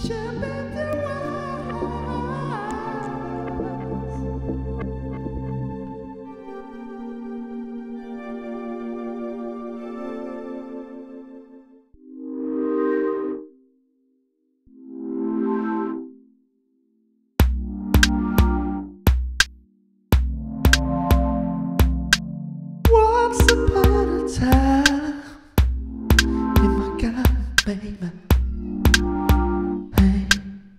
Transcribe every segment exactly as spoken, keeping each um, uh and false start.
Once upon a time in my garden, baby. Hey,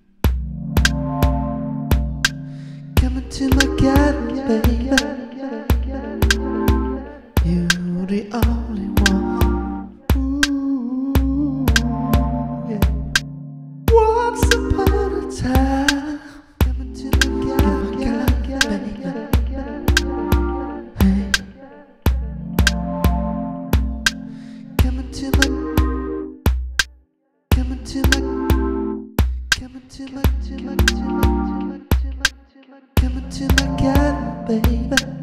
come into my garden, baby. You're the only one. Ooh, yeah. Once upon a time, come into my garden, baby. Come into my, come into my, come into my, come into my, come into my garden, baby.